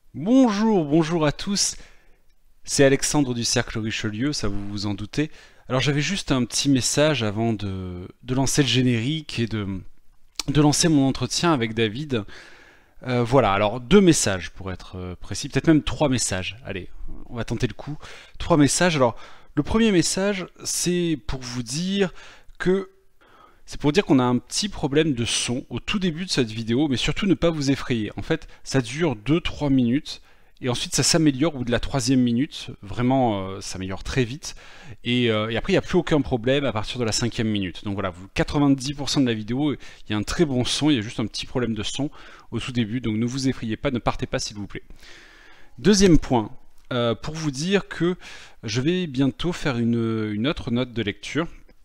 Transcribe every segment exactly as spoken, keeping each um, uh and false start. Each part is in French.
Bonjour, bonjour à tous, c'est Alexandre du Cercle Richelieu, ça vous vous en doutez. Alors j'avais juste un petit message avant de, de lancer le générique et de, de lancer mon entretien avec David. Euh, voilà, alors deux messages pour être euh, précis, peut-être même trois messages. Allez, on va tenter le coup. Trois messages. Alors le premier message, c'est pour vous dire que c'est pour dire qu'on a un petit problème de son au tout début de cette vidéo, mais surtout ne pas vous effrayer. En fait, ça dure deux trois minutes, et ensuite ça s'améliore au bout de la troisième minute. Vraiment, euh, ça s'améliore très vite. Et, euh, et après, il n'y a plus aucun problème à partir de la cinquième minute. Donc voilà, vous, quatre-vingt-dix pour cent de la vidéo, il y a un très bon son, il y a juste un petit problème de son au tout début, donc ne vous effrayez pas, ne partez pas s'il vous plaît. Deuxième point, euh, pour vous dire que je vais bientôt faire une, une autre note de lecture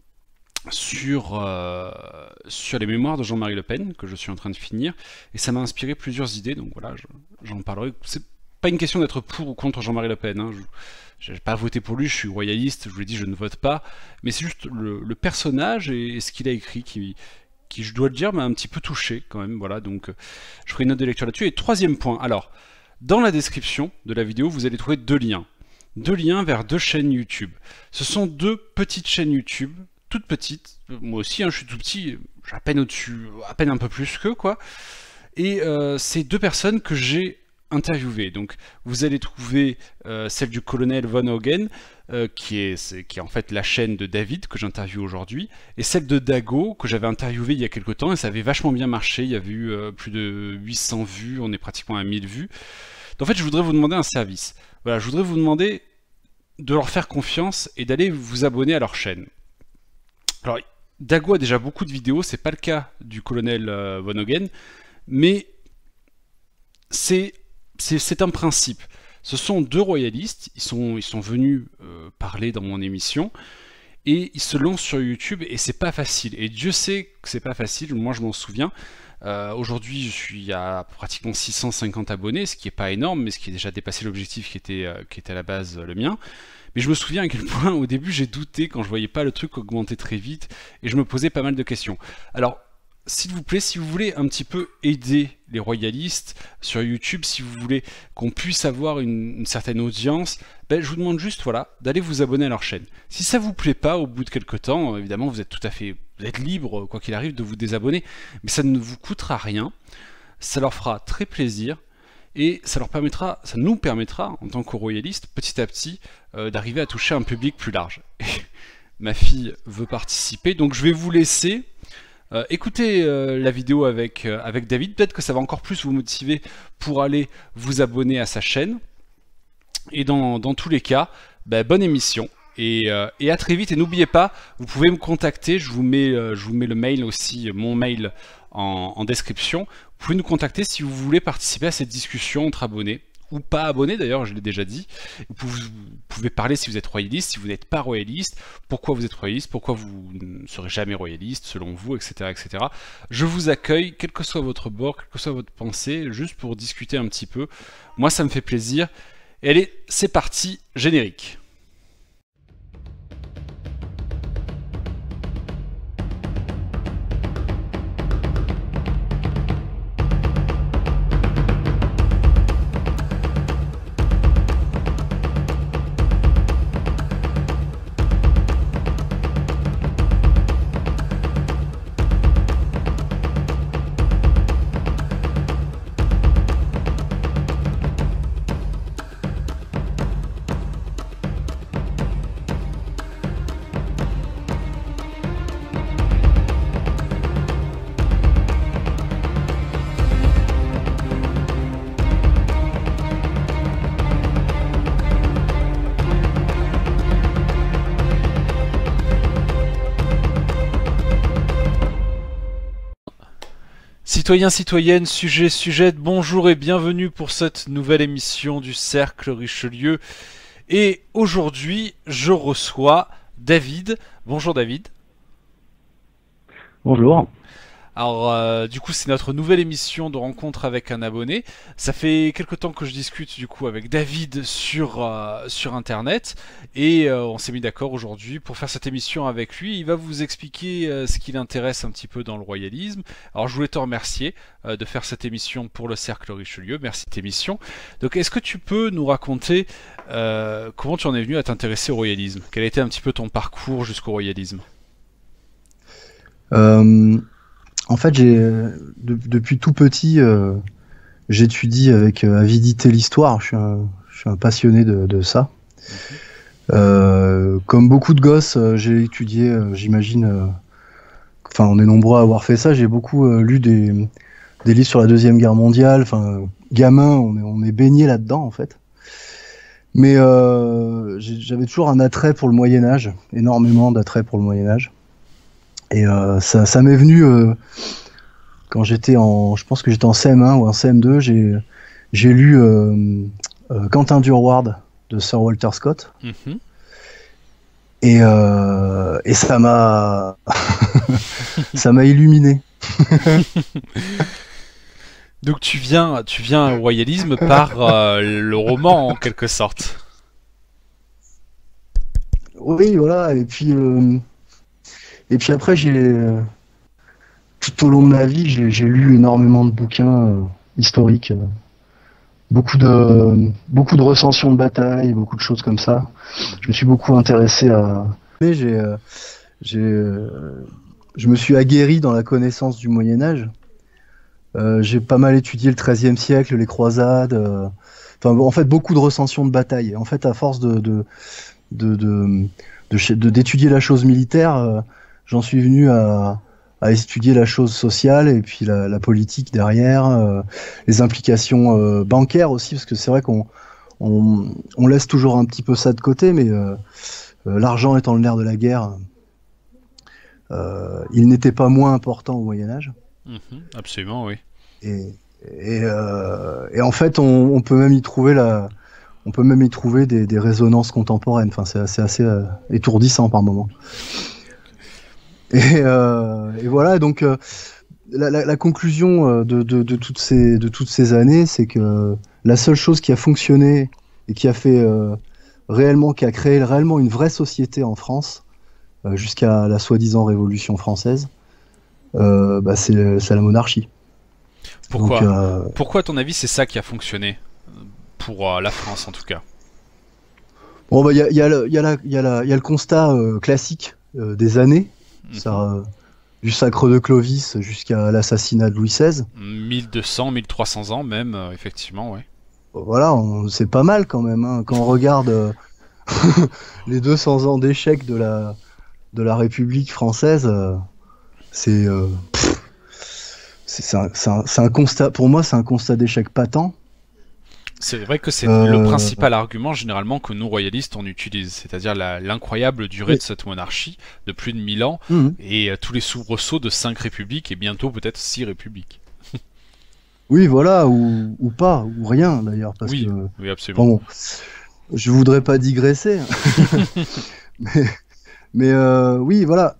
sur, euh, sur les mémoires de Jean-Marie Le Pen, que je suis en train de finir, et ça m'a inspiré plusieurs idées, donc voilà, j'en parlerai. C'est pas une question d'être pour ou contre Jean-Marie Le Pen, hein. Je n'ai pas voté pour lui, je suis royaliste, je vous l'ai dit, je ne vote pas, mais c'est juste le, le personnage et, et ce qu'il a écrit qui, qui, je dois le dire, m'a un petit peu touché quand même, voilà, donc euh, je ferai une note de lecture là-dessus. Et troisième point, alors, dans la description de la vidéo, vous allez trouver deux liens. Deux liens vers deux chaînes YouTube. Ce sont deux petites chaînes YouTube, toutes petites. Moi aussi, hein, je suis tout petit, j'ai à peine au-dessus, à peine un peu plus que quoi. Et euh, c'est deux personnes que j'ai interviewées. Donc, vous allez trouver euh, celle du colonel Von Hogen, euh, qui, est, est, qui est en fait la chaîne de David que j'interviewe aujourd'hui, et celle de Dago que j'avais interviewé il y a quelques temps, et ça avait vachement bien marché. Il y avait eu euh, plus de huit cents vues, on est pratiquement à mille vues. Donc, en fait, je voudrais vous demander un service. Voilà, je voudrais vous demander de leur faire confiance et d'aller vous abonner à leur chaîne. Alors, Dago a déjà beaucoup de vidéos, c'est pas le cas du colonel euh, Von Hogen, mais c'est un principe. Ce sont deux royalistes, ils sont, ils sont venus euh, parler dans mon émission, et ils se lancent sur YouTube, et c'est pas facile. Et Dieu sait que c'est pas facile, moi je m'en souviens. Euh, Aujourd'hui, je suis à pratiquement six cent cinquante abonnés, ce qui est pas énorme, mais ce qui est déjà dépassé l'objectif qui était, euh, qui était à la base euh, le mien. Mais je me souviens à quel point au début j'ai douté quand je voyais pas le truc augmenter très vite et je me posais pas mal de questions. Alors, s'il vous plaît, si vous voulez un petit peu aider les royalistes sur YouTube, si vous voulez qu'on puisse avoir une, une certaine audience, ben, je vous demande juste voilà, d'aller vous abonner à leur chaîne. Si ça vous plaît pas au bout de quelques temps, évidemment vous êtes tout à fait vous êtes libre, quoi qu'il arrive, de vous désabonner, mais ça ne vous coûtera rien, ça leur fera très plaisir. Et ça leur permettra, ça nous permettra, en tant que royalistes, petit à petit, euh, d'arriver à toucher un public plus large. Ma fille veut participer, donc je vais vous laisser euh, écouter euh, la vidéo avec, euh, avec David. Peut-être que ça va encore plus vous motiver pour aller vous abonner à sa chaîne. Et dans, dans tous les cas, bah, bonne émission. Et, euh, et à très vite. Et n'oubliez pas, vous pouvez me contacter. Je vous mets, euh, je vous mets le mail aussi, mon mail en, en description. Vous pouvez nous contacter si vous voulez participer à cette discussion entre abonnés. Ou pas abonnés d'ailleurs, je l'ai déjà dit. Vous pouvez, vous pouvez parler si vous êtes royaliste, si vous n'êtes pas royaliste, pourquoi vous êtes royaliste, pourquoi vous ne serez jamais royaliste selon vous, et cetera, et cetera. Je vous accueille, quel que soit votre bord, quelle que soit votre pensée, juste pour discuter un petit peu. Moi, ça me fait plaisir. Et allez, c'est parti, générique. Citoyens, citoyennes, sujets, sujettes, bonjour et bienvenue pour cette nouvelle émission du Cercle Richelieu. Et aujourd'hui, je reçois David. Bonjour David. Bonjour. Alors, euh, du coup, c'est notre nouvelle émission de rencontre avec un abonné. Ça fait quelque temps que je discute du coup avec David sur euh, sur Internet et euh, on s'est mis d'accord aujourd'hui pour faire cette émission avec lui. Il va vous expliquer euh, ce qui l'intéresse un petit peu dans le royalisme. Alors, je voulais te remercier euh, de faire cette émission pour le Cercle Richelieu. Merci de cette émission. Donc, est-ce que tu peux nous raconter euh, comment tu en es venu à t'intéresser au royalisme? Quel a été un petit peu ton parcours jusqu'au royalisme? Euh, En fait, j'ai de- depuis tout petit, euh, j'étudie avec euh, avidité l'histoire. Je suis un, je suis un passionné de, de ça. Mhm. Euh, comme beaucoup de gosses, euh, j'ai étudié, euh, j'imagine. euh, Enfin, on est nombreux à avoir fait ça. J'ai beaucoup euh, lu des, des livres sur la Deuxième Guerre mondiale. Enfin, gamin, on est, on est baigné là-dedans, en fait. Mais euh, j'ai- j'avais toujours un attrait pour le Moyen Âge, énormément d'attrait pour le Moyen Âge. Et euh, ça, ça m'est venu. euh, Quand j'étais en, je pense que j'étais en C M un ou en C M deux, j'ai j'ai lu euh, euh, Quentin Durward de Sir Walter Scott Mhm. et euh, et ça m'a ça m'a illuminé. Donc tu viens, tu viens au royalisme par euh, le roman en quelque sorte. Oui, voilà. Et puis euh, et puis après j'ai euh, tout au long de ma vie j'ai j'ai lu énormément de bouquins euh, historiques, euh, beaucoup de beaucoup de recensions de batailles, beaucoup de choses comme ça. Je me suis beaucoup intéressé à. Mais j'ai euh, j'ai euh, je me suis aguerri dans la connaissance du Moyen Âge. Euh, j'ai pas mal étudié le treizième siècle, les croisades. euh, Enfin, bon, en fait, beaucoup de recensions de batailles. En fait, à force de de de de- de ch- de- d'étudier la chose militaire, euh, j'en suis venu à à étudier la chose sociale et puis la, la politique derrière, euh, les implications euh, bancaires aussi, parce que c'est vrai qu'on on, on laisse toujours un petit peu ça de côté, mais euh, euh, l'argent étant le nerf de la guerre, euh, il n'était pas moins important au Moyen Âge. Mhm, absolument, oui. Et, et, euh, et en fait, on, on peut même y trouver la, on peut même y trouver des, des résonances contemporaines. Enfin, c'est assez, assez euh, étourdissant par moment. Et, euh, et voilà. Donc, euh, la, la- la conclusion euh, de, de- de toutes ces, de toutes ces années, c'est que la seule chose qui a fonctionné et qui a fait euh, réellement, qui a créé réellement une vraie société en France, euh, jusqu'à la soi-disant Révolution française, euh, bah, c'est, c'est la monarchie. Donc, Pourquoi? euh, Pourquoi, à ton avis, c'est ça qui a fonctionné pour euh, la France en tout cas? bon, bah, il y a, il y a le, il y a la- il y a la- il y a le constat euh, classique euh, des années, Mhm. ça, euh, du sacre de Clovis jusqu'à l'assassinat de Louis seize. mille deux cents, mille trois cents ans même, euh, effectivement, ouais. Voilà, on- c'est pas mal quand même, hein. Quand on regarde euh, les deux cents ans d'échec de la, de la République française, euh, c'est euh, c'est c'est un, c'est un- c'est un constat, pour moi, c'est un constat d'échec patent. C'est vrai que c'est le Euh, principal argument généralement que nous royalistes on utilise, c'est-à-dire la- l'incroyable durée oui. de cette monarchie de plus de mille ans Mhm. et euh, tous les soubresauts de cinq républiques et bientôt peut-être six républiques. Oui, voilà, ou, ou pas, ou rien d'ailleurs, parce que, Oui, enfin oui, absolument. bon, je voudrais pas digresser, mais, mais euh, oui, voilà.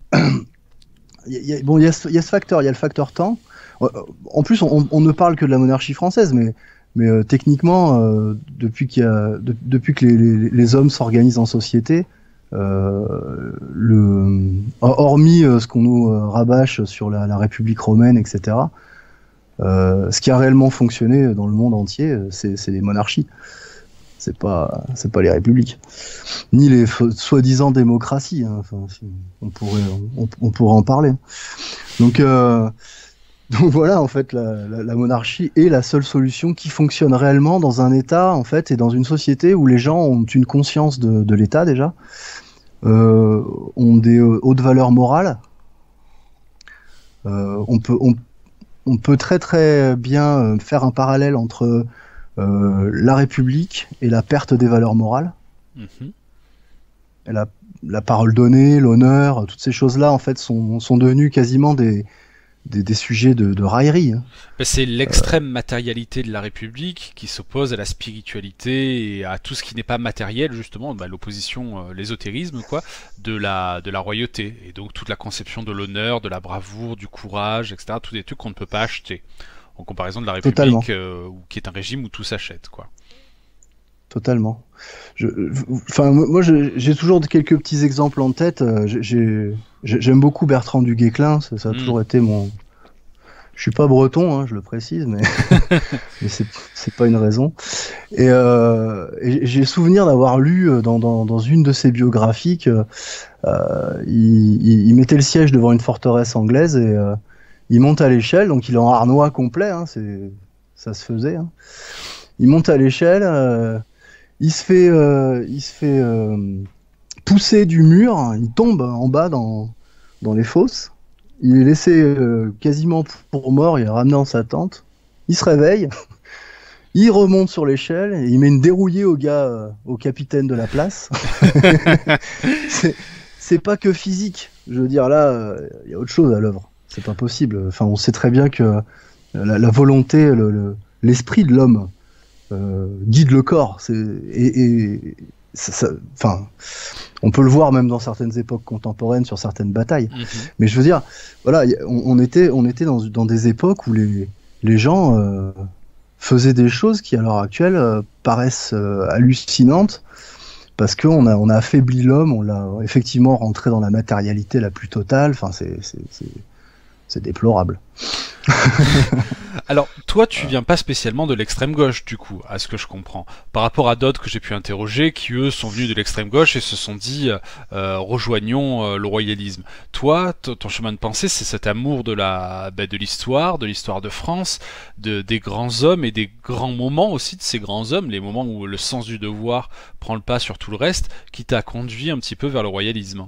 Il y a- il y a- bon, il y a, ce il y a ce facteur, il y a le facteur temps. Euh, En plus, on, on ne parle que de la monarchie française, mais, mais euh, techniquement, euh, depuis qu'il y a, de- depuis que les, les- les hommes s'organisent en société, euh, le, hormis euh, ce qu'on nous euh, rabâche sur la, la République romaine, et cetera, euh, ce qui a réellement fonctionné dans le monde entier, euh, c'est c'est les monarchies. C'est pas, c'est pas les républiques, ni les fo- soi-disant démocraties, hein. Enfin, si- on pourrait, on, on pourrait en parler. Donc, euh, donc voilà, en fait, la, la- la monarchie est la seule solution qui fonctionne réellement dans un État, en fait, et dans une société où les gens ont une conscience de, de l'État déjà, euh, ont des euh, hautes valeurs morales. Euh, on peut, on, on peut très très bien euh, faire un parallèle entre euh, la République et la perte des valeurs morales. Mhm. Et la, la parole donnée, l'honneur, toutes ces choses-là, en fait, sont, sont devenues quasiment des, des, des sujets de, de raillerie. Hein. Ben, c'est l'extrême matérialité de la République qui s'oppose à la spiritualité et à tout ce qui n'est pas matériel, justement, ben, l'opposition, euh, l'ésotérisme, quoi, de la, de la royauté. Et donc toute la conception de l'honneur, de la bravoure, du courage, et cetera. Tous des trucs qu'on ne peut pas acheter. En comparaison de la République, euh, qui est un régime où tout s'achète, quoi. Totalement. Je, enfin, moi, j'ai toujours quelques petits exemples en tête. J'aime beaucoup Bertrand du Guesclin. Ça, ça a mmh. toujours été mon. Je suis pas breton, hein, je le précise, mais, mais c'est pas une raison. Et, euh, et j'ai souvenir d'avoir lu dans, dans, dans une de ses biographies que euh, il, il, il mettait le siège devant une forteresse anglaise et euh, il monte à l'échelle, donc il est en harnois complet. Hein, c'est ça se faisait. Hein. Il monte à l'échelle. Euh, Il se fait, euh, il se fait euh, pousser du mur, il tombe en bas dans, dans les fosses. Il est laissé euh, quasiment pour mort, il est ramené dans sa tente. Il se réveille, il remonte sur l'échelle, et il met une dérouillée au gars, euh, au capitaine de la place. C'est pas que physique, je veux dire là, il euh, y a autre chose à l'œuvre. C'est pas possible. Enfin, on sait très bien que la, la volonté, l'esprit le, le, de l'homme. Euh, guide le corps, et, et ça, ça, enfin, on peut le voir même dans certaines époques contemporaines sur certaines batailles. Mm-hmm. Mais je veux dire, voilà, on, on était, on était dans, dans des époques où les, les gens euh, faisaient des choses qui à l'heure actuelle euh, paraissent euh, hallucinantes parce qu'on a, on a affaibli l'homme, on l'a effectivement rentré dans la matérialité la plus totale. Enfin, c'est, c'est, c'est, c'est déplorable. Alors, toi, tu viens pas spécialement de l'extrême gauche, du coup, à ce que je comprends. Par rapport à d'autres que j'ai pu interroger, qui eux sont venus de l'extrême gauche et se sont dit euh, rejoignons euh, le royalisme. Toi, ton chemin de pensée, c'est cet amour de la, bah, de l'histoire, de l'histoire de France, de, des grands hommes et des grands moments aussi de ces grands hommes, les moments où le sens du devoir prend le pas sur tout le reste, qui t'a conduit un petit peu vers le royalisme.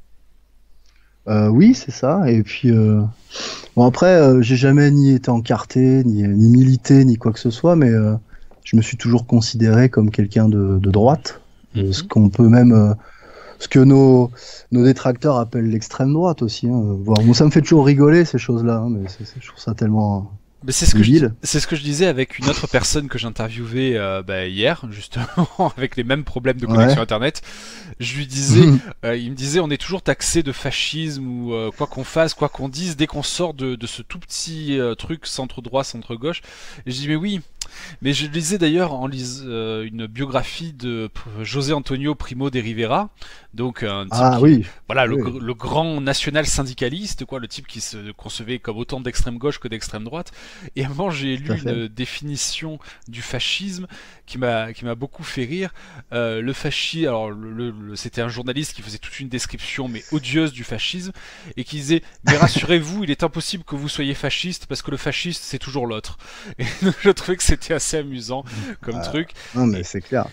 Euh, oui, c'est ça. Et puis, euh... bon après, euh, j'ai jamais ni été encarté, ni, ni milité, ni quoi que ce soit, mais euh, je me suis toujours considéré comme quelqu'un de, de droite, mm-hmm. euh, ce qu'on peut même, euh, ce que nos, nos détracteurs appellent l'extrême droite aussi. Hein. Bon, ça me fait toujours rigoler ces choses-là, hein, mais c'est, c'est, je trouve ça tellement. Mais c'est ce que je, c'est ce que je disais avec une autre personne que j'interviewais euh, bah, hier, justement, avec les mêmes problèmes de connexion ouais. internet. Je lui disais, euh, il me disait, on est toujours taxé de fascisme ou euh, quoi qu'on fasse, quoi qu'on dise, dès qu'on sort de, de ce tout petit euh, truc centre droit, centre gauche. Et je dis mais oui. Mais je lisais d'ailleurs en lise euh, une biographie de José Antonio Primo de Rivera, donc un type ah, qui, oui. voilà le, oui. le grand national syndicaliste, quoi, le type qui se concevait comme autant d'extrême gauche que d'extrême droite. Et avant j'ai lu une définition du fascisme qui m'a qui m'a beaucoup fait rire. Euh, le fascisme, alors le, le, c'était un journaliste qui faisait toute une description mais odieuse du fascisme et qui disait mais rassurez-vous, il est impossible que vous soyez fasciste parce que le fasciste c'est toujours l'autre. Et je trouvais que c'était assez amusant comme ah, truc. Non mais c'est clair.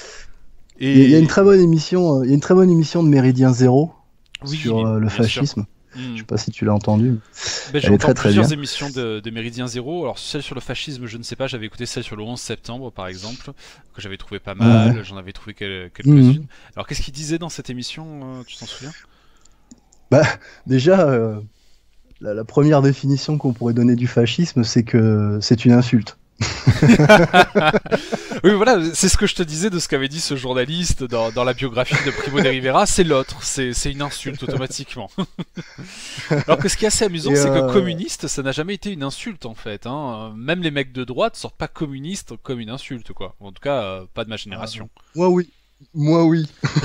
Et il y a une très bonne émission, il y a une très bonne émission de Méridien Zéro oui, sur euh, le fascisme. Mmh. Je sais pas si tu l'as entendu. Ben, j'ai entendu plusieurs émissions de, de Méridien Zéro. Alors celle sur le fascisme, je ne sais pas. J'avais écouté celle sur le onze septembre, par exemple, que j'avais trouvé pas mal. Ouais. J'en avais trouvé quel, quelques-unes. Mmh. Alors qu'est-ce qu'il disait dans cette émission euh, tu t'en souviens? Bah déjà, euh, la, la première définition qu'on pourrait donner du fascisme, c'est que c'est une insulte. Oui, voilà, c'est ce que je te disais de ce qu'avait dit ce journaliste dans, dans la biographie de Primo de Rivera, c'est l'autre, c'est, c'est une insulte automatiquement. Alors que ce qui est assez amusant, c'est euh... que communiste, ça n'a jamais été une insulte en fait. Hein. Même les mecs de droite sortent pas communistes comme une insulte, quoi. En tout cas, euh, pas de ma génération. Ah, moi oui, moi oui.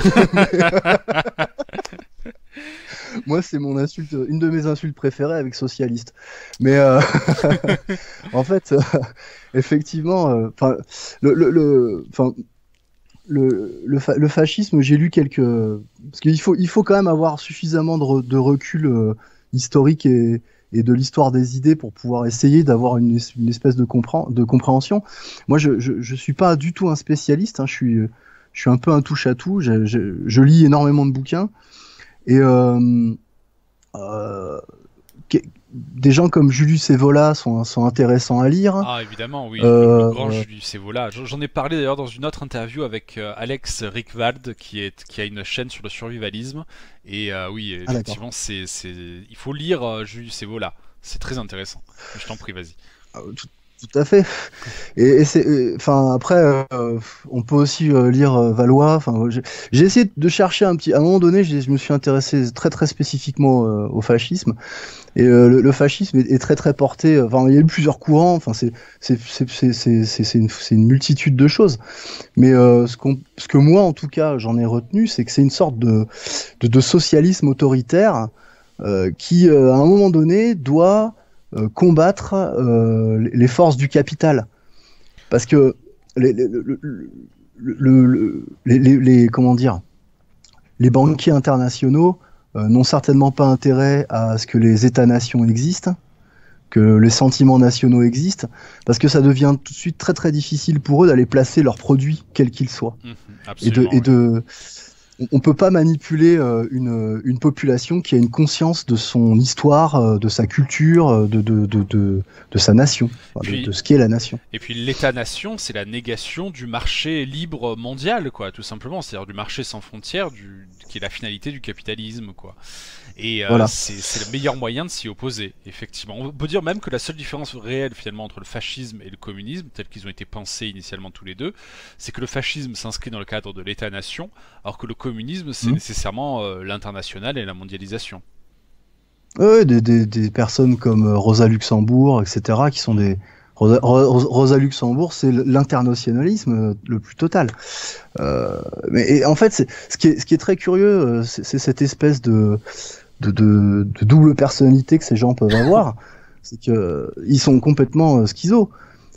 Moi, c'est mon insulte, une de mes insultes préférées avec socialiste. Mais euh, en fait, euh, effectivement, enfin, euh, le, le, le, le, le, fa le fascisme, j'ai lu quelques, parce qu'il faut, il faut quand même avoir suffisamment de, re de recul euh, historique et, et de l'histoire des idées pour pouvoir essayer d'avoir une, une espèce de, compré de compréhension. Moi, je, je, je suis pas du tout un spécialiste. Hein, je suis, je suis un peu un touche à tout. Je, je, je lis énormément de bouquins. Et euh, euh, des gens comme Julius Evola sont, sont intéressants à lire. Ah évidemment, oui, euh, le grand euh, Julius Evola. J'en ai parlé d'ailleurs dans une autre interview avec euh, Alex Rickwald qui, est, qui a une chaîne sur le survivalisme. Et euh, oui, effectivement, ah, c'est, c'est... il faut lire euh, Julius Evola. C'est très intéressant. Je t'en prie, vas-y. Tout, tout à fait. Et, et c'est, enfin après, euh, on peut aussi euh, lire euh, Valois. Enfin, j'ai, j'ai essayé de chercher un petit. À un moment donné, j'ai- je me suis intéressé très très spécifiquement euh, au fascisme. Et euh, le, le fascisme est, est très très porté. Enfin, il y a eu plusieurs courants. Enfin, c'est c'est c'est c'est c'est c'est c'est une, c'est une multitude de choses. Mais euh, ce qu'on, ce que moi, en tout cas, j'en ai retenu, c'est que c'est une sorte de de, de socialisme autoritaire euh, qui, euh, à un moment donné, doit euh, combattre euh, les les forces du capital. Parce que les, les, le- le- le- le- les, les- les- comment dire, les banquiers internationaux euh, n'ont certainement pas intérêt à ce que les États-nations existent, que les sentiments nationaux existent, parce que ça devient tout de suite très très difficile pour eux d'aller placer leurs produits, quels qu'ils soient. Mhm, Et de, absolument, et oui. de, on on peut pas manipuler euh, une, une population qui a une conscience de son histoire, euh, de sa culture, euh, de, de, de, de, de sa nation, enfin, de, Puis, de ce qu'est la nation. et puis l'État-nation, c'est la négation du marché libre mondial, quoi, tout simplement. C'est-à-dire du marché sans frontières, du, qui est la finalité du capitalisme, quoi. Et euh, Voilà. c'est c'est le meilleur moyen de s'y opposer, effectivement. On peut dire même que la seule différence réelle, finalement, entre le fascisme et le communisme, tels qu'ils ont été pensés initialement tous les deux, c'est que le fascisme s'inscrit dans le cadre de l'État-nation, alors que le communisme, c'est Mhm. nécessairement euh, l'international et la mondialisation. Ouais, des, des, des personnes comme euh, Rosa Luxembourg, et cetera, qui sont des. Rosa, Ro- Rosa Luxembourg, c'est l'internationalisme euh, le plus total. Euh, mais et en fait, c'est, ce, qui est, ce qui est très curieux, euh, c'est, c'est cette espèce de, de, de, de double personnalité que ces gens peuvent avoir. C'est que euh, ils sont complètement euh, schizos.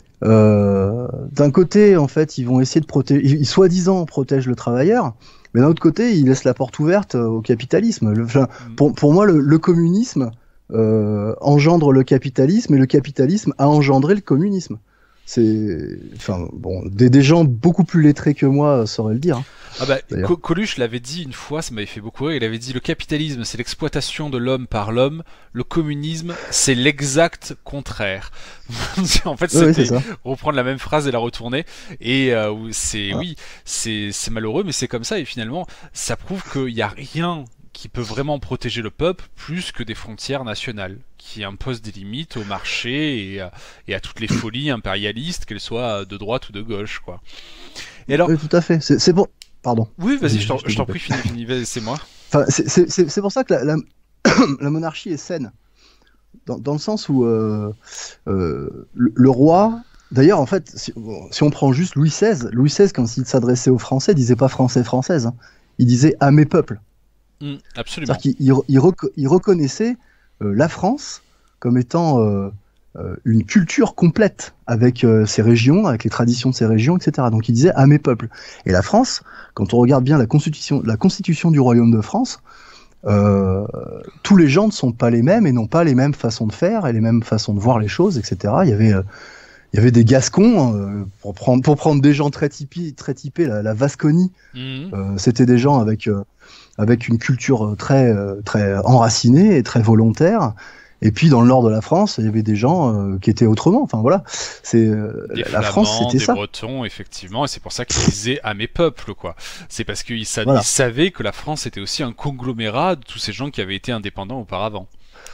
Euh, d'un côté, en fait, ils vont essayer de protéger, ils, ils soi-disant protègent le travailleur, mais d'un autre côté, ils laissent la porte ouverte euh, au capitalisme. Le- enfin, Mm. pour, pour moi, le, le communisme euh, engendre le capitalisme et le capitalisme a engendré le communisme. C'est, enfin, bon, des, des gens beaucoup plus lettrés que moi euh, sauraient le dire, hein, Ah bah, d'ailleurs. Co- Coluche l'avait dit une fois, ça m'avait fait beaucoup rire, il avait dit le capitalisme c'est l'exploitation de l'homme par l'homme, le communisme c'est l'exact contraire. En fait Ouais, ouais, c'est c'était ça. reprendre la même phrase et la retourner, et euh, où c'est Voilà. oui, c'est c'est malheureux mais c'est comme ça, et finalement ça prouve qu'il n'y a rien qui peut vraiment protéger le peuple plus que des frontières nationales, qui imposent des limites au marché et, à- et à toutes les folies impérialistes, qu'elles soient de droite ou de gauche, quoi. Et alors, Oui, tout à fait. C'est, c'est bon. Pardon. oui, vas-y, Vas-y, je t'en je te je t'en coupe. prie, finis, finis, vas-y, c'est moi. Enfin, c'est, c'est, c'est c'est pour ça que la, la, la monarchie est saine. Dans, dans le sens où euh, euh, le, le roi, d'ailleurs, en fait, si, bon, si on prend juste Louis seize, Louis seize, quand il s'adressait aux Français, il disait pas français, française, hein. Il disait à mes peuples. Mm, absolument. C'est-à-dire qu'il il, il reco- il reconnaissait euh, la France comme étant euh, euh, une culture complète avec euh, ses régions, avec les traditions de ses régions, et cetera. Donc il disait à mes peuples. Et la France, quand on regarde bien la constitution, la constitution du Royaume de France, euh, tous les gens ne sont pas les mêmes et n'ont pas les mêmes façons de faire et les mêmes façons de voir les choses, et cetera. Il y avait, euh, il y avait des Gascons, euh, pour, prendre, pour prendre des gens très typés, très typés la, la Vasconie, Mhm. euh, c'était des gens avec, euh, avec une culture très, euh, très enracinée et très volontaire. Et puis dans le nord de la France, il y avait des gens euh, qui étaient autrement. Enfin voilà, c'est euh, Des la France, Flamands, c'était des ça. Bretons, effectivement, et c'est pour ça qu'ils disaient à mes peuples, quoi. C'est parce qu'ils sa- Voilà. ils savaient que la France était aussi un conglomérat de tous ces gens qui avaient été indépendants auparavant.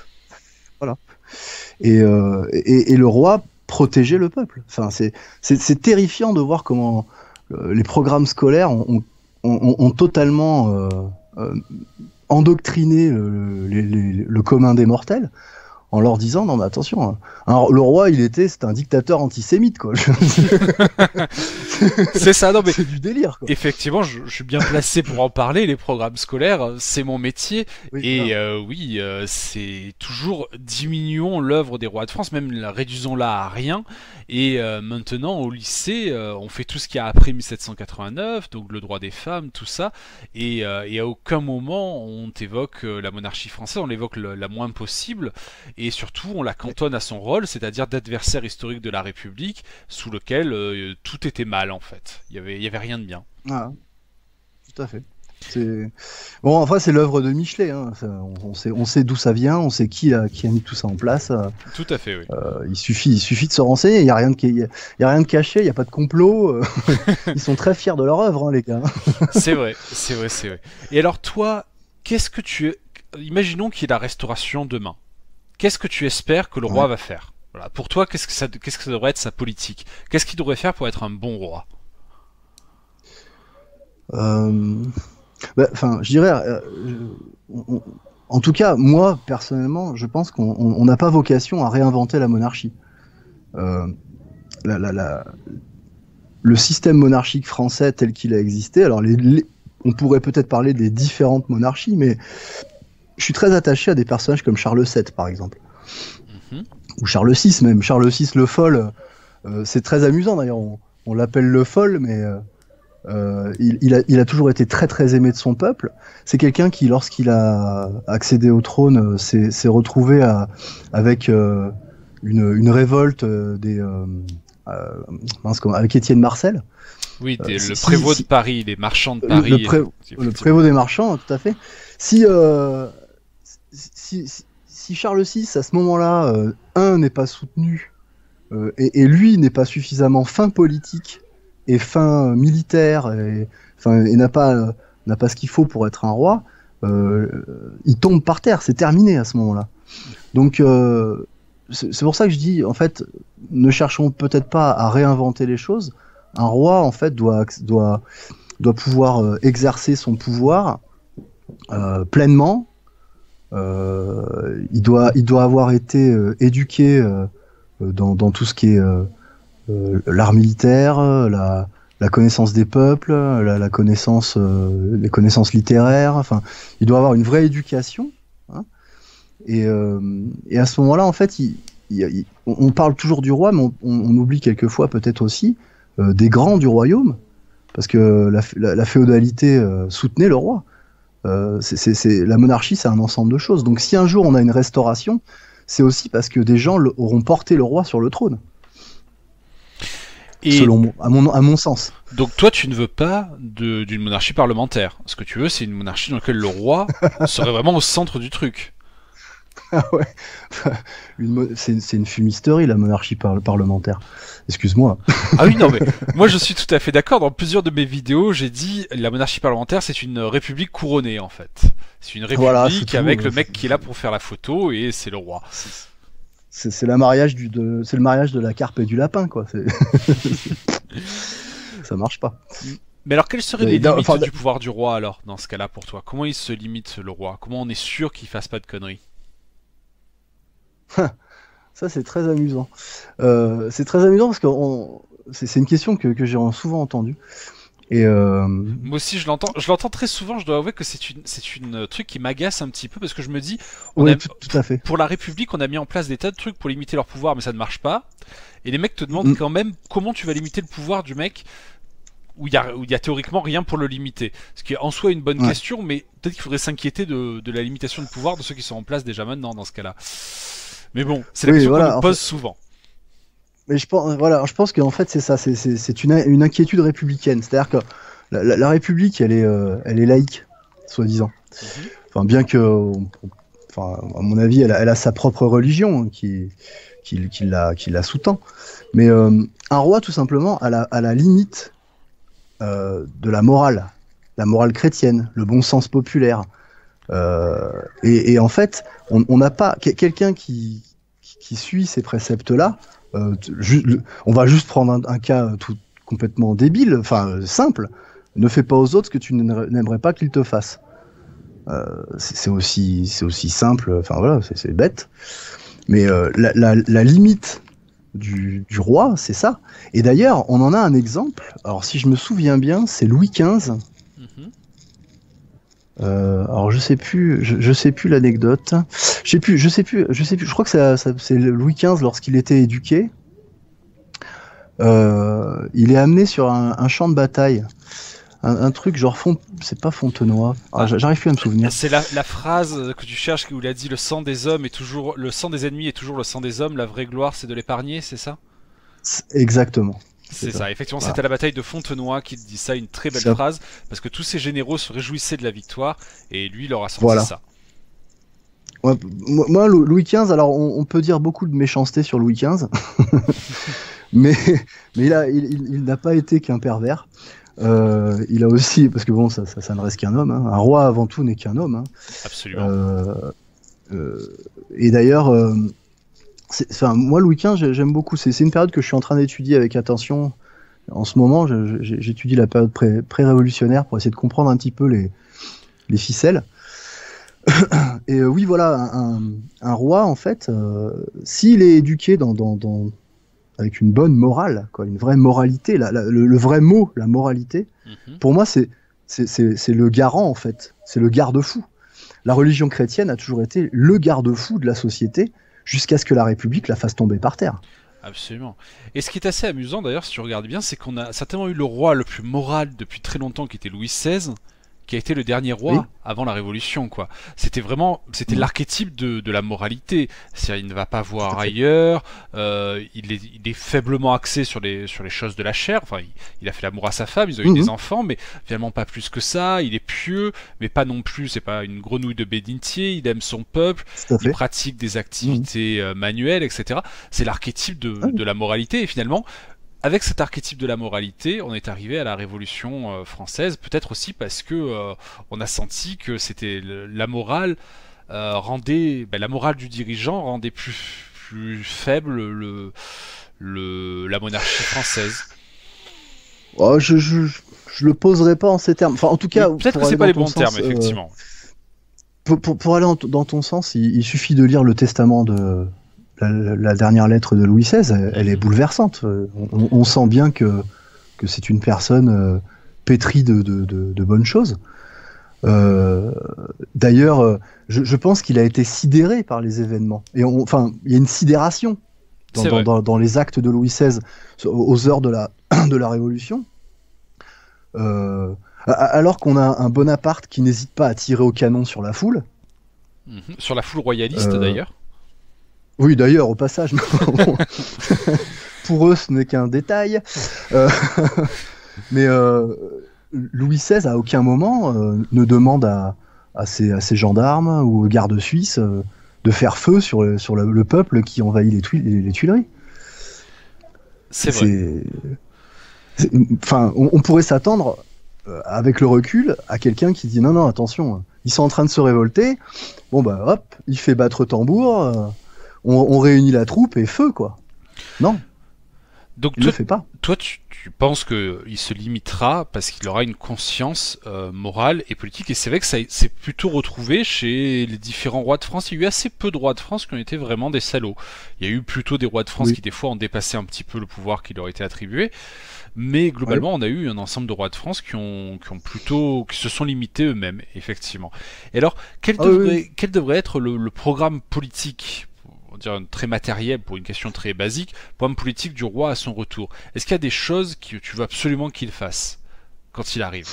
Et, euh, et, et le roi protégeait le peuple. Enfin, c'est, c'est, c'est terrifiant de voir comment euh, les programmes scolaires ont, ont, ont, ont totalement euh, euh, endoctriné le, les- les- le commun des mortels en leur disant non mais attention, hein. Alors, le roi il était c'était un dictateur antisémite quoi. C'est ça, non mais C'est du délire quoi. effectivement, je, je suis bien placé pour en parler. Les programmes scolaires, c'est mon métier. Oui, Et voilà. euh, oui, euh, c'est toujours diminuons l'œuvre des rois de France, même la réduisons-la à rien. Et euh, maintenant, au lycée, euh, on fait tout ce qu'il y a après mille sept cent quatre-vingt-neuf, donc le droit des femmes, tout ça. Et, euh, et à aucun moment on évoque euh, la monarchie française, on l'évoque le- la moins possible. Et surtout, on la cantonne à son rôle, c'est-à-dire d'adversaire historique de la République, sous lequel euh, tout était mal en fait. Il y avait, il y avait rien de bien. Voilà. Tout à fait. C'est bon. Enfin, c'est l'œuvre de Michelet. Hein. Ça, on, on sait, on sait d'où ça vient, on sait qui a, qui a mis tout ça en place. Euh, Tout à fait, oui. il suffit, il suffit de se renseigner. Il y a rien de, il y a, il y a rien de caché. Il y a pas de complot. euh. Ils sont très fiers de leur œuvre, hein, les gars. C'est vrai, c'est vrai, c'est vrai. Et alors toi, qu'est-ce que tu... Imaginons qu'il y ait la restauration demain. qu'est-ce que tu espères que le Ouais. roi va faire? Voilà. Pour toi, qu'est-ce que ça, qu'est-ce que ça devrait être sa politique? Qu'est-ce qu'il devrait faire pour être un bon roi? Euh, bah, Enfin, je dirais, euh, je- on- on- en tout cas, moi personnellement, je pense qu'on on- on n'a pas vocation à réinventer la monarchie. Euh, la- la- la- le système monarchique français tel qu'il a existé, alors les, les- on pourrait peut-être parler des différentes monarchies, mais je suis très attaché à des personnages comme Charles sept, par exemple, Mhm. ou Charles six même. Charles six, le Foll, euh, c'est très amusant d'ailleurs. On, on l'appelle le Foll, mais euh, euh, il, il a, il a toujours été très très aimé de son peuple. C'est quelqu'un qui, lorsqu'il a accédé au trône, euh, s'est s'est retrouvé à- avec euh, une, une révolte euh, des euh, euh, mince, comment- avec Étienne Marcel. Oui, des- Euh, le si- prévôt si- de Paris, les marchands de Le- Paris. le pré- effectivement. Le prévôt des marchands, tout à fait. Si, euh, si, si, si Charles six, à ce moment-là, euh, un, n'est pas soutenu, euh, et, et lui n'est pas suffisamment fin politique et fin euh, militaire, et, enfin, et n'a pas, euh, n'a pas ce qu'il faut pour être un roi, euh, il tombe par terre, c'est terminé à ce moment-là. Donc, euh, c'est c'est pour ça que je dis, en fait, ne cherchons peut-être pas à réinventer les choses. Un roi, en fait, doit, doit, doit pouvoir euh, exercer son pouvoir euh, pleinement. Euh, il, doit, il doit avoir été euh, éduqué euh, dans, dans tout ce qui est euh, euh, l'art militaire, la, la connaissance des peuples, la, la connaissance, euh, les connaissances littéraires. Enfin, il doit avoir une vraie éducation. Hein, et, euh, et à ce moment-là, en fait, il, il, il, on parle toujours du roi, mais on, on, on oublie quelquefois peut-être aussi euh, des grands du royaume, parce que la, la, la féodalité euh, soutenait le roi. Euh, c'est, c'est, c'est, la monarchie, c'est un ensemble de choses. Donc si un jour on a une restauration, c'est aussi parce que des gens le, auront porté le roi sur le trône. Et selon mon, à, mon, à mon sens. donc toi, tu ne veux pas de- d'une monarchie parlementaire. Ce que tu veux, c'est une monarchie dans laquelle le roi serait vraiment au centre du truc. Ah ouais. Une, c'est, c'est une fumisterie, la monarchie par, parlementaire. Excuse-moi. Ah oui, non, mais moi je suis tout à fait d'accord. Dans plusieurs de mes vidéos, j'ai dit la monarchie parlementaire, c'est une république couronnée en fait. C'est une république Voilà, c'est tout, avec le c'est- mec qui est là pour faire la photo et c'est le roi. C'est, c'est, la mariage du, de, c'est le mariage de la carpe et du lapin, quoi. C'est... Ça marche pas. Mais alors, quelles seraient Mais les non, limites enfin, du pouvoir du roi alors, dans ce cas-là pour toi? Comment il se limite le roi? Comment on est sûr qu'il fasse pas de conneries? Ça, c'est très amusant. Euh, c'est très amusant parce que on... c'est, c'est une question que, que j'ai souvent entendue. Et euh... Moi aussi, je l'entends. Je l'entends très souvent. Je dois avouer que c'est une, c'est une truc qui m'agace un petit peu parce que je me dis, on oui, a- tout, tout à fait. pour la République, on a mis en place des tas de trucs pour limiter leur pouvoir, mais ça ne marche pas. Et les mecs te demandent Mm. quand même comment tu vas limiter le pouvoir du mec où il y a, où il y a théoriquement rien pour le limiter. Ce qui est en soi une bonne Ouais. question, mais peut-être qu'il faudrait s'inquiéter de, de la limitation de pouvoir de ceux qui sont en place déjà maintenant dans ce cas-là. Mais bon, c'est la Oui, question voilà, qu'on en nous pose fait- souvent. Mais je pense, voilà, je pense qu'en fait, c'est ça, c'est, c'est, c'est une, une inquiétude républicaine. C'est-à-dire que la, la, la République, elle est, euh, elle est laïque, soi-disant. Mhm. Enfin, bien que, on- enfin, à mon avis, elle a, elle a sa propre religion hein, qui, qui, qui, la, qui la sous-tend. Mais euh, un roi, tout simplement, à la, à la limite euh, de la morale, la morale chrétienne, le bon sens populaire. Euh, et, et en fait, on on n'a pas que- quelqu'un qui, qui, qui suit ces préceptes-là. Euh, t- ju- le- on va juste prendre un, un cas tout complètement débile, enfin euh, simple. Ne fais pas aux autres ce que tu n'aimerais n'aimerais pas qu'ils te fassent. Euh, c'est c'est aussi, c'est aussi simple. Enfin voilà, c'est c'est bête. Mais euh, la, la, la limite du, du roi, c'est ça. Et d'ailleurs, on en a un exemple. Alors si je me souviens bien, c'est Louis quinze. Mhm. Euh, alors je sais plus, je, je sais plus l'anecdote. Je sais plus, je sais plus, je sais plus. Je crois que ça, ça- c'est Louis quinze lorsqu'il était éduqué. Euh, il est amené sur un, un champ de bataille, un, un truc genre font, c'est pas Fontenoy. Ah, j'a- J'arrive plus à me souvenir. C'est la, la phrase que tu cherches où il a dit le sang des hommes est toujours le sang des ennemis est toujours le sang des hommes. La vraie gloire, c'est de l'épargner, c'est ça? C'est- Exactement. C'est C'est ça. Effectivement, Voilà. c'était à la bataille de Fontenoy qu'il dit ça, une très belle Ça- phrase, parce que tous ces généraux se réjouissaient de la victoire et lui il leur a senti Voilà. ça. Ouais, moi, moi, Lou- Louis quinze, alors on, on peut dire beaucoup de méchanceté sur Louis quinze, mais, mais il, a- il- il- il n'a pas été qu'un pervers. Euh, il a aussi, parce que bon, ça, ça, ça ne reste qu'un homme. Hein. Un roi avant tout n'est qu'un homme. Hein. Absolument. Euh, euh, et d'ailleurs, euh, c'est- enfin, moi, Louis quinze, j'ai- j'aime beaucoup. C'est c'est une période que je suis en train d'étudier avec attention. En ce moment, je- je- j'étudie la période pré- pré-révolutionnaire pour essayer de comprendre un petit peu les, les ficelles. Et euh, oui, voilà, un, un- un roi, en fait, euh, s'il est éduqué dans, dans, dans- avec une bonne morale, quoi, une vraie moralité, la- la- le, le vrai mot, la moralité, Mhm. pour moi, c'est c'est- c'est- c'est le garant, en fait. C'est le garde-fou. La religion chrétienne a toujours été le garde-fou de la société jusqu'à ce que la République la fasse tomber par terre. Absolument. Et ce qui est assez amusant d'ailleurs, si tu regardes bien, c'est qu'on a certainement eu le roi le plus moral depuis très longtemps, qui était Louis seize, qui a été le dernier roi Oui. avant la Révolution, quoi. C'était vraiment, c'était Mhm. l'archétype de, de la moralité. C'est-à-dire, il ne va pas voir Tout à fait. ailleurs, euh, il, est, il est faiblement axé sur les, sur les choses de la chair. Enfin, il, il a fait l'amour à sa femme, ils ont eu Mhm. des enfants, mais finalement pas plus que ça. Il est pieux, mais pas non plus, c'est pas une grenouille de bénitier. Il aime son peuple, Tout à il fait. pratique des activités euh, manuelles, et cetera. C'est l'archétype de, Ah oui. de la moralité, et finalement, avec cet archétype de la moralité, on est arrivé à la Révolution euh, française, peut-être aussi parce que euh, on a senti que c'était le- la morale euh, rendait, ben, la morale du dirigeant rendait plus, plus faible le, le, la monarchie française. Oh, je, je, je le poserai pas en ces termes. Enfin, en tout cas, Oui, peut-être pour que c'est aller pas dans les ton bons sens, termes, euh, effectivement. pour, pour, pour aller en- dans ton sens, il, il suffit de lire le testament de la, la- la dernière lettre de Louis seize. Elle, elle est Mhm. bouleversante. Euh, On, on sent bien que, que c'est une personne euh, pétrie de, de, de, de bonnes choses. Euh, D'ailleurs, euh, je, je pense qu'il a été sidéré par les événements. Et on- enfin, il y a une sidération dans, C'est dans, vrai. dans, dans les actes de Louis seize aux heures de la, de la Révolution. Euh, a- alors qu'on a un Bonaparte qui n'hésite pas à tirer au canon sur la foule. Mhm. Sur la foule royaliste, Euh, d'ailleurs. Oui, d'ailleurs, au passage, mais bon, pour eux, ce n'est qu'un détail. Euh, mais euh, Louis seize, à aucun moment, euh, ne demande à, à, ses, à ses gendarmes ou aux gardes suisses euh, de faire feu sur, le, sur le, le peuple qui envahit les, Tuil- les, les Tuileries. C'est vrai. C'est- c'est- Enfin, on, on pourrait s'attendre, euh, avec le recul, à quelqu'un qui dit non, non, attention, ils sont en train de se révolter. Bon, bah hop, il fait battre tambour, euh, on, on réunit la troupe et feu, quoi. Non, Donc il toi, le fait pas. toi, tu, tu penses qu'il se limitera parce qu'il aura une conscience euh, morale et politique, et c'est vrai que ça s'est plutôt retrouvé chez les différents rois de France. Il y a eu assez peu de rois de France qui ont été vraiment des salauds. Il y a eu plutôt des rois de France Oui. qui des fois ont dépassé un petit peu le pouvoir qui leur était attribué, mais globalement on a eu un ensemble de rois de France qui ont, qui ont plutôt, qui se sont limités eux-mêmes, effectivement. Et alors, quel Ah oui, devrait, oui. quel devrait être le, le programme politique, on va dire très matériel pour une question très basique, programme politique du roi à son retour? Est-ce qu'il y a des choses que tu veux absolument qu'il fasse quand il arrive?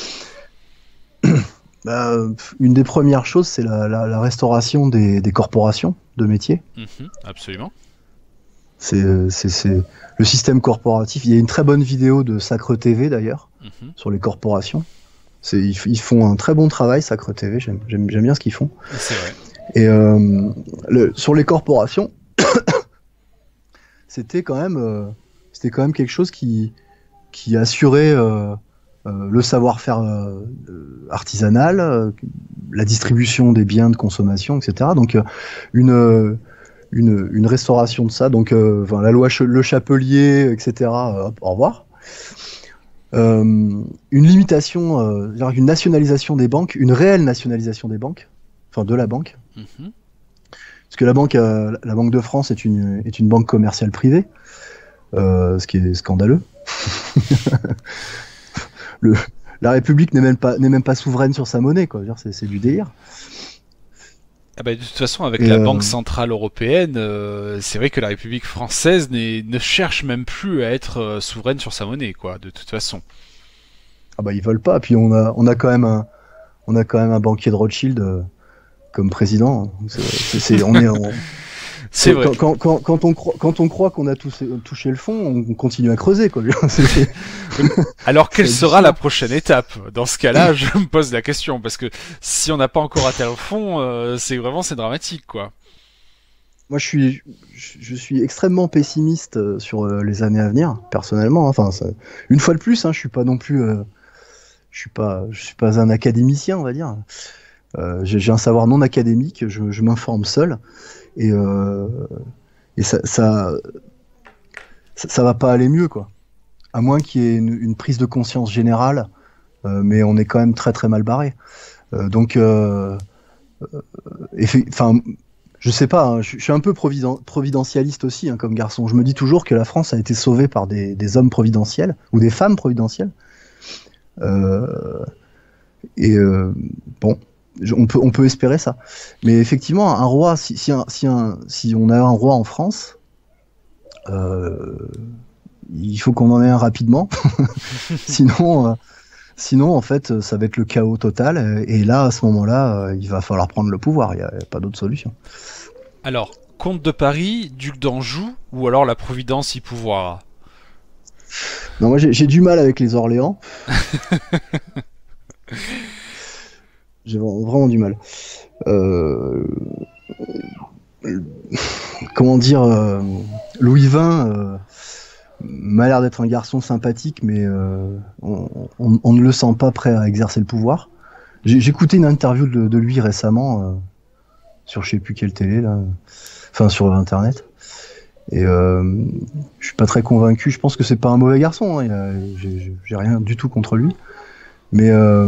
Bah, euh, une des premières choses, c'est la, la- la restauration des, des corporations de métiers. Mhm, absolument. C'est euh, c'est- c'est le système corporatif. Il y a une très bonne vidéo de Sacre T V, d'ailleurs, Mhm, sur les corporations. C'est- Ils, f- ils font un très bon travail, Sacre T V, j'aime j'aime- j'aime bien ce qu'ils font. c'est vrai. Et euh, le- sur les corporations, c'était quand même, euh, c'était quand même quelque chose qui, qui assurait euh, euh, le savoir-faire euh, euh, artisanal, euh, la distribution des biens de consommation, et cetera. Donc euh, une, euh, une, une restauration de ça. Donc euh, enfin, la loi Ch- Le Chapelier, et cetera. euh, hop, au revoir. Euh, une limitation, euh, c'est-à-dire une nationalisation des banques, une réelle nationalisation des banques, enfin de la banque. Mhm, Parce que la banque, euh, la Banque de France est une, est une banque commerciale privée, euh, ce qui est scandaleux. Le, la République n'est même pas, n'est même pas souveraine sur sa monnaie, quoi. Je veux dire, C'est c'est du délire. Ah bah, de toute façon, avec Et la euh, Banque Centrale Européenne, euh, c'est vrai que la République française n'est- ne cherche même plus à être euh, souveraine sur sa monnaie, quoi, de toute façon. Ah bah ils veulent pas. Puis on a, on a quand même un, on a quand même un banquier de Rothschild euh, comme président. C'est, c'est- c'est- on est, on- C'est vrai. Quand, quand, quand, quand on croit, quand on croit qu'on a touché, touché le fond, on continue à creuser, quoi. C'est- Alors, quelle c'est sera différent. la prochaine étape? Dans ce cas-là, je me pose la question, parce que si on n'a pas encore atteint le fond, euh, c'est vraiment, c'est dramatique, quoi. Moi, je suis, je je suis extrêmement pessimiste euh, sur euh, les années à venir, personnellement. hein. Enfin, ça- une fois de plus, hein, je suis pas non plus, euh, je suis pas, je suis pas un académicien, on va dire. Euh, j'ai, j'ai un savoir non académique, je, je m'informe seul, et, euh, et ça, ça, ça, ça va pas aller mieux, quoi. À moins qu'il y ait une, une prise de conscience générale, euh, mais on est quand même très très mal barré. Euh, donc, euh, enfin, je sais pas, hein, je, je suis un peu providen, providentialiste aussi, hein, comme garçon. Je me dis toujours que la France a été sauvée par des, des hommes providentiels ou des femmes providentielles. Euh, et euh, bon, je, on peut on peut espérer ça. Mais effectivement, un roi, si si, un, si, un, si on a un roi en France, euh, il faut qu'on en ait un rapidement. Sinon. Euh, Sinon, en fait, ça va être le chaos total. Et là, à ce moment-là, il va falloir prendre le pouvoir. Il n'y a, a pas d'autre solution. Alors, comte de Paris, duc d'Anjou, ou alors la Providence y pouvoira? Non, moi, j'ai, j'ai du mal avec les Orléans. J'ai vraiment du mal. Euh... Comment dire euh... Louis vingt... Euh... m'a l'air d'être un garçon sympathique, mais euh, on, on, on ne le sent pas prêt à exercer le pouvoir. J'ai, j'ai écouté une interview de, de lui récemment euh, sur je sais plus quelle télé là, enfin sur internet. Et euh, je suis pas très convaincu. Je pense que c'est pas un mauvais garçon. Hein, il a, j'ai, j'ai rien du tout contre lui, mais euh,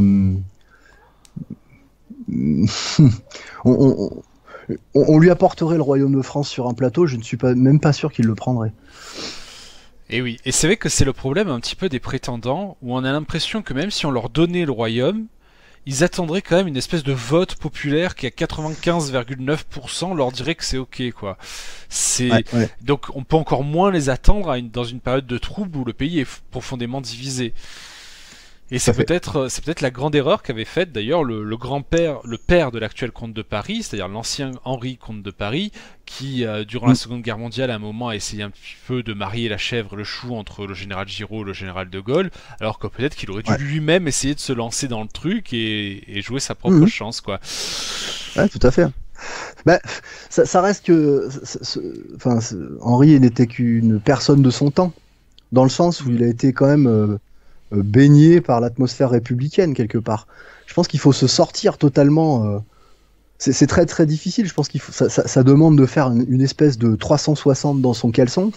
on, on, on, on lui apporterait le royaume de France sur un plateau. Je ne suis pas même pas sûr qu'il le prendrait. Et oui, et c'est vrai que c'est le problème un petit peu des prétendants, où on a l'impression que même si on leur donnait le royaume, ils attendraient quand même une espèce de vote populaire qui à quatre-vingt-quinze virgule neuf pour cent leur dirait que c'est ok, quoi. C'est ouais, ouais. Donc on peut encore moins les attendre à une... dans une période de trouble où le pays est profondément divisé. Et c'est peut-être, c'est peut-être la grande erreur qu'avait faite d'ailleurs le, le grand-père, le père de l'actuel comte de Paris, c'est-à-dire l'ancien Henri comte de Paris, qui euh, durant la Seconde Guerre mondiale à un moment a essayé un petit peu de marier la chèvre et le chou entre le général Giraud et le général de Gaulle, alors que peut-être qu'il aurait dû ouais. lui-même essayer de se lancer dans le truc et, et jouer sa propre mmh. chance, quoi. Ouais, tout à fait. Bah, ça, ça reste que, enfin, Henri n'était qu'une personne de son temps, dans le sens où il a été quand même euh, baigné par l'atmosphère républicaine quelque part. Je pense qu'il faut se sortir totalement. Euh, c'est, c'est très très difficile. Je pense qu'il faut, ça, ça, ça demande de faire une, une espèce de trois cent soixante dans son caleçon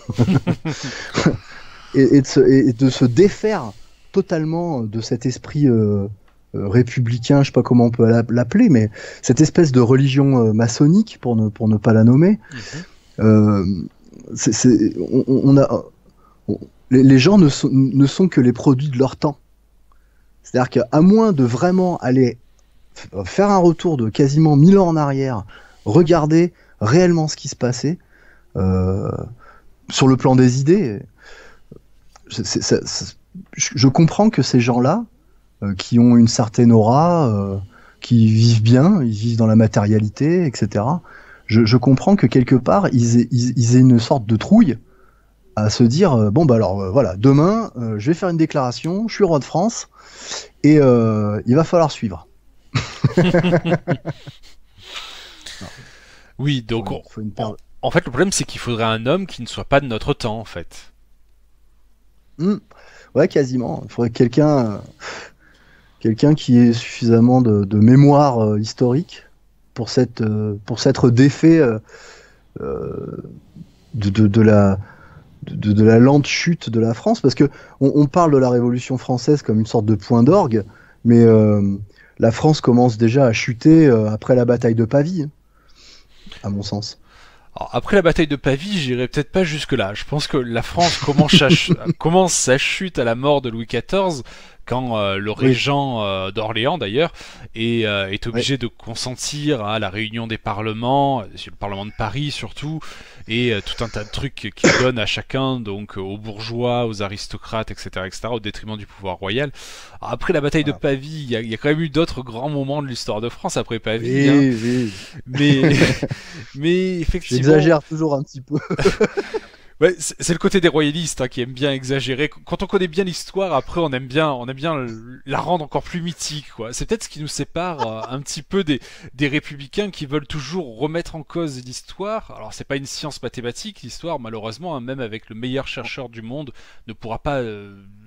et, et, de se, et de se défaire totalement de cet esprit euh, euh, républicain. Je sais pas comment on peut l'appeler, mais cette espèce de religion euh, maçonnique pour ne pour ne pas la nommer. Mm-hmm. Euh, c'est, c'est, on, on a on, les gens ne sont, ne sont que les produits de leur temps. C'est-à-dire qu'à moins de vraiment aller faire un retour de quasiment mille ans en arrière, regarder réellement ce qui se passait, euh, sur le plan des idées, c'est, c'est, c'est, je comprends que ces gens-là, euh, qui ont une certaine aura, euh, qui vivent bien, ils vivent dans la matérialité, et cetera, je, je comprends que quelque part, ils aient, ils, ils aient une sorte de trouille à se dire euh, bon bah alors euh, voilà, demain euh, je vais faire une déclaration, je suis roi de France et euh, il va falloir suivre. Oui, donc on, faut une on, en fait le problème c'est qu'il faudrait un homme qui ne soit pas de notre temps en fait. Mmh. Ouais, quasiment. Il faudrait quelqu'un euh, quelqu'un qui ait suffisamment de, de mémoire euh, historique pour cette euh, pour s'être défait euh, euh, de, de, de la De, de la lente chute de la France, parce que on, on parle de la Révolution française comme une sorte de point d'orgue, mais euh, la France commence déjà à chuter euh, après la bataille de Pavie, à mon sens. Alors, après la bataille de Pavie, j'irai peut-être pas jusque-là. Je pense que la France commence, à ch- commence sa chute à la mort de Louis quatorze, quand euh, le régent euh, d'Orléans d'ailleurs est, euh, est obligé oui. de consentir à la réunion des parlements, le parlement de Paris surtout, et euh, tout un tas de trucs qu'il donne à chacun, donc euh, aux bourgeois, aux aristocrates, et cetera, et cetera, au détriment du pouvoir royal. Alors, après la bataille voilà. de Pavie, il y, y a quand même eu d'autres grands moments de l'histoire de France après Pavie. Oui, hein. oui. Mais, mais effectivement... J'exagère toujours un petit peu. Ouais, c'est, c'est le côté des royalistes hein, qui aiment bien exagérer. Quand on connaît bien l'histoire, après on aime bien, on aime bien la rendre encore plus mythique, quoi. C'est peut-être ce qui nous sépare euh, un petit peu des, des républicains qui veulent toujours remettre en cause l'histoire. Alors c'est pas une science mathématique, l'histoire, malheureusement, hein, même avec le meilleur chercheur du monde, ne pourra pas euh,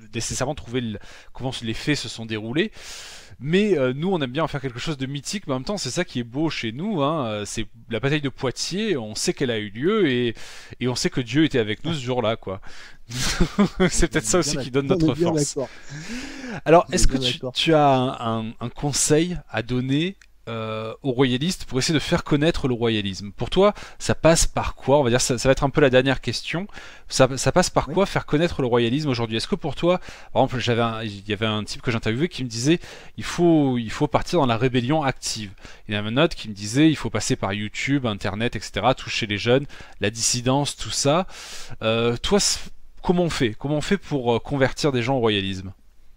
nécessairement trouver le, comment les faits se sont déroulés. Mais euh, nous, on aime bien en faire quelque chose de mythique, mais en même temps, c'est ça qui est beau chez nous. Hein. C'est la bataille de Poitiers, on sait qu'elle a eu lieu et, et on sait que Dieu était avec nous ce jour-là, quoi. C'est peut-être ça aussi qui donne notre force. Alors, est-ce que tu, tu as un, un, un conseil à donner euh, aux royalistes pour essayer de faire connaître le royalisme? Pour toi, ça passe par quoi? On va dire, ça, ça va être un peu la dernière question. Ça, ça passe par oui. quoi faire connaître le royalisme aujourd'hui? Est-ce que pour toi, par exemple, j'avais un, il y avait un type que j'interviewais qui me disait il faut, il faut partir dans la rébellion active. Il y a un autre qui me disait il faut passer par YouTube, Internet, et cetera, toucher les jeunes, la dissidence, tout ça. Euh, toi, comment on fait? Comment on fait pour euh, convertir des gens au royalisme?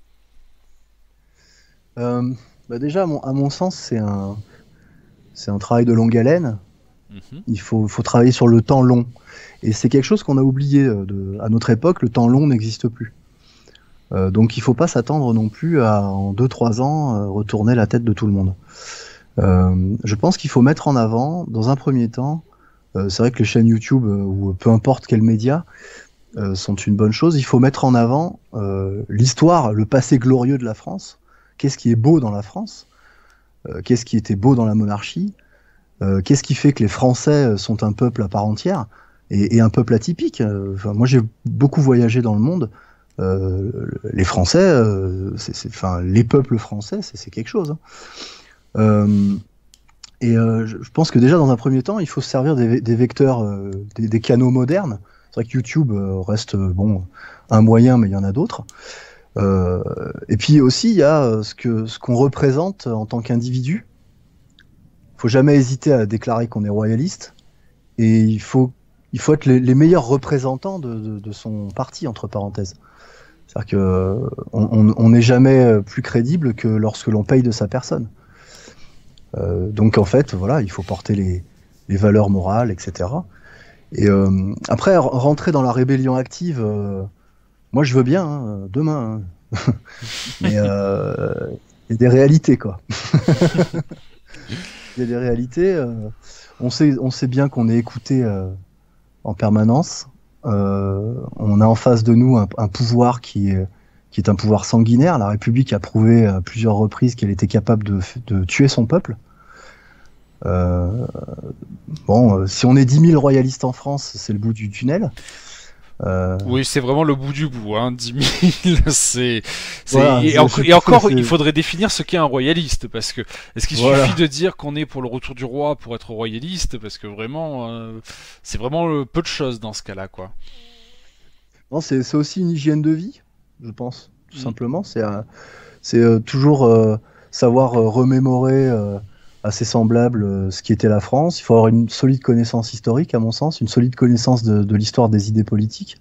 euh... Bah déjà, à mon, à mon sens, c'est un, c'est un travail de longue haleine. Mm-hmm. Il faut, faut travailler sur le temps long. Et c'est quelque chose qu'on a oublié de, à notre époque, le temps long n'existe plus. Euh, donc il ne faut pas s'attendre non plus à, en deux trois ans, euh, retourner la tête de tout le monde. Euh, je pense qu'il faut mettre en avant, dans un premier temps, euh, c'est vrai que les chaînes YouTube, euh, ou peu importe quel média, euh, sont une bonne chose. Il faut mettre en avant euh, l'histoire, le passé glorieux de la France. Qu'est-ce qui est beau dans la France? euh, Qu'est-ce qui était beau dans la monarchie? euh, Qu'est-ce qui fait que les Français sont un peuple à part entière et, et un peuple atypique? euh, enfin, Moi, j'ai beaucoup voyagé dans le monde. Euh, les Français, euh, c'est, c'est, enfin, les peuples français, c'est, c'est quelque chose. Hein. Euh, et euh, je pense que déjà, dans un premier temps, il faut se servir des, des vecteurs, euh, des, des canaux modernes. C'est vrai que YouTube euh, reste euh, bon, un moyen, mais il y en a d'autres. Euh, et puis aussi, il y a ce que ce qu'on représente en tant qu'individu. Il faut jamais hésiter à déclarer qu'on est royaliste, et il faut il faut être les, les meilleurs représentants de, de, de son parti, entre parenthèses. C'est-à-dire que on, on n'est jamais plus crédible que lorsque l'on paye de sa personne. Euh, donc en fait, voilà, il faut porter les, les valeurs morales, et cetera. Et euh, après, rentrer dans la rébellion active. Euh, Moi, je veux bien, hein, demain. Hein. Mais euh, il y a des réalités, quoi. Il y a des réalités. Euh, on sait, on sait bien qu'on est écouté euh, en permanence. Euh, on a en face de nous un, un pouvoir qui est, qui est un pouvoir sanguinaire. La République a prouvé à plusieurs reprises qu'elle était capable de, de tuer son peuple. Euh, bon, euh, si on est dix mille royalistes en France, c'est le bout du tunnel. Euh... Oui, c'est vraiment le bout du bout, hein, dix mille, c'est... c'est... Voilà, et, c'est, en... c'est, et encore, c'est... il faudrait définir ce qu'est un royaliste, parce que est-ce qu'il voilà. suffit de dire qu'on est pour le retour du roi pour être royaliste? Parce que vraiment, euh, c'est vraiment euh, peu de choses dans ce cas-là, quoi. Non, c'est, c'est aussi une hygiène de vie, je pense, tout mmh. simplement. C'est, euh, c'est euh, toujours euh, savoir euh, remémorer euh, à ses semblables euh, ce qui était la France. Il faut avoir une solide connaissance historique, à mon sens, une solide connaissance de, de l'histoire des idées politiques.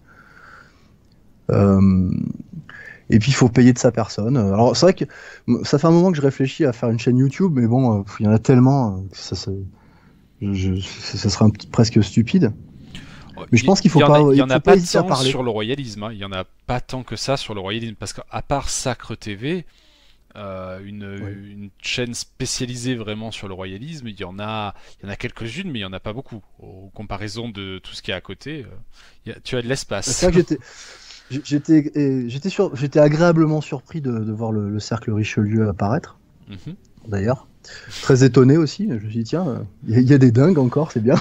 Euh, et puis il faut payer de sa personne. Alors c'est vrai que ça fait un moment que je réfléchis à faire une chaîne YouTube, mais bon, il y en a tellement que ça, ça, je, je, ça serait un petit, presque stupide. Mais je pense qu'il faut il y pas. A, il y en a pas, pas tant sur le royalisme. Hein. Il y en a pas tant que ça sur le royalisme, parce qu'à part Sacre T V. Euh, une, ouais. une chaîne spécialisée vraiment sur le royalisme, il y en a, il y en a quelques-unes, mais il y en a pas beaucoup. En comparaison de tout ce qui est à côté, euh, y a, tu as de l'espace. C'est vrai que j'étais, j'étais, j'étais, sur, j'étais agréablement surpris de, de voir le, le cercle Richelieu apparaître. Mm-hmm. D'ailleurs, très étonné aussi. Je me suis dit tiens, il y, y a des dingues encore, c'est bien.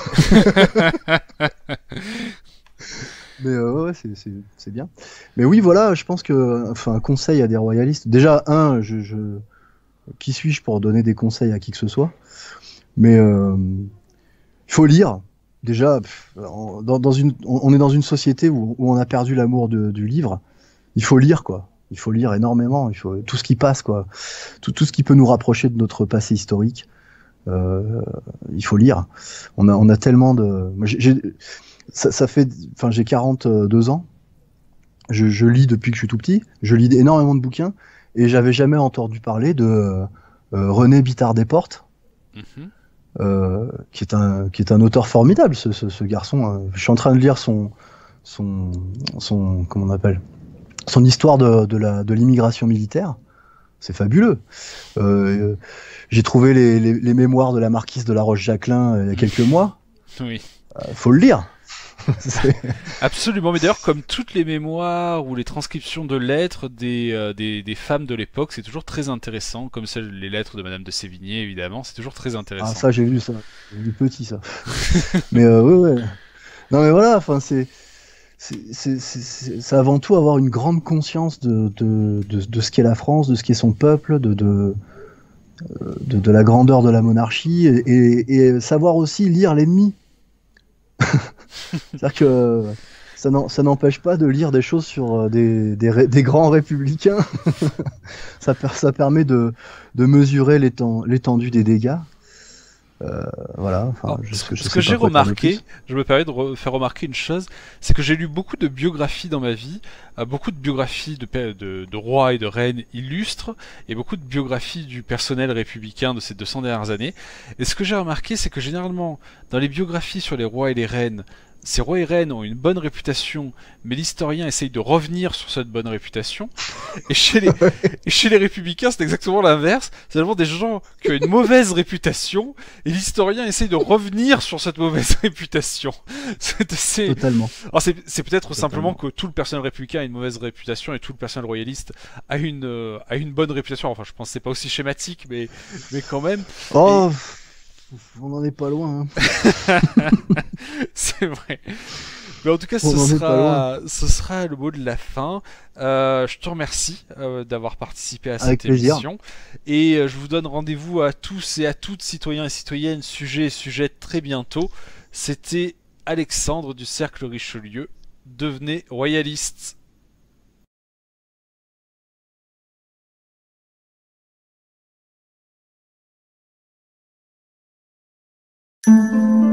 Mais euh, ouais, c'est, c'est, c'est bien. Mais oui, voilà, je pense que, enfin, un conseil à des royalistes. Déjà, un, je, je... qui suis-je pour donner des conseils à qui que ce soit? Mais euh, il faut lire. Déjà, dans, dans une, on est dans une société où, où on a perdu l'amour de, du livre. Il faut lire, quoi. Il faut lire énormément. Il faut tout ce qui passe, quoi. Tout, tout ce qui peut nous rapprocher de notre passé historique. Euh, il faut lire. On a, on a tellement de. J'ai, j'ai... Ça, ça fait, enfin, j'ai quarante-deux ans. Je, je lis depuis que je suis tout petit. Je lis énormément de bouquins et j'avais jamais entendu parler de euh, René Bitard-Desportes, mm-hmm. euh, qui est un qui est un auteur formidable. Ce, ce, ce garçon. Je suis en train de lire son son son comment on appelle son histoire de de la de l'immigration militaire. C'est fabuleux. Euh, j'ai trouvé les, les les mémoires de la marquise de La Roche-Jacquelin euh, il y a quelques mois. Oui. Euh, faut le lire. C'est- Absolument, mais d'ailleurs, comme toutes les mémoires ou les transcriptions de lettres des, euh, des, des femmes de l'époque, c'est toujours très intéressant, comme celles, les lettres de Madame de Sévigné, évidemment, c'est toujours très Ah, intéressant. ça, j'ai vu ça. J'ai vu petit, ça. Mais euh, ouais, ouais. Non, mais voilà, enfin, c'est. C'est c'est- c'est- c'est- c'est avant tout avoir une grande conscience de, de, de, de ce qu'est la France, de ce qu'est son peuple, de, de, de, de la grandeur de la monarchie, et, et- et savoir aussi lire l'ennemi. C'est-à-dire que ça n'en- ça n'empêche pas de lire des choses sur euh, des, des, ré- des grands républicains. Ça, per- ça permet de, de mesurer l'éten- l'étendue des dégâts. Euh, voilà, enfin, Alors, je, ce sais- que, je ce que sais j'ai pas quoi dire de remarqué, plus. je me permets de re- faire remarquer une chose, c'est que j'ai lu beaucoup de biographies dans ma vie, euh, beaucoup de biographies de, pa- de, de rois et de reines illustres, et beaucoup de biographies du personnel républicain de ces deux cents dernières années. Et ce que j'ai remarqué, c'est que généralement, dans les biographies sur les rois et les reines, ces rois et reines ont une bonne réputation, mais l'historien essaye de revenir sur cette bonne réputation. Et chez les, et chez les républicains, c'est exactement l'inverse. C'est vraiment des gens qui ont une mauvaise réputation, et l'historien essaye de revenir sur cette mauvaise réputation. C'est assez- Totalement. Alors c'est c'est peut-être simplement Totalement. que tout le personnel républicain a une mauvaise réputation et tout le personnel royaliste a une, euh, a une bonne réputation. Enfin, je pense que c'est pas aussi schématique, mais, mais quand même. Et Oh, pff, on n'en est pas loin, hein. c'est vrai. Mais en tout cas, On ce n'en est pas loin. sera, ce sera le mot de la fin. Euh, je te remercie euh, d'avoir participé à Avec cette plaisir. émission. Et euh, je vous donne rendez-vous à tous et à toutes, citoyens et citoyennes, sujets et sujettes, très bientôt. C'était Alexandre du Cercle Richelieu. Devenez royaliste. Thank you.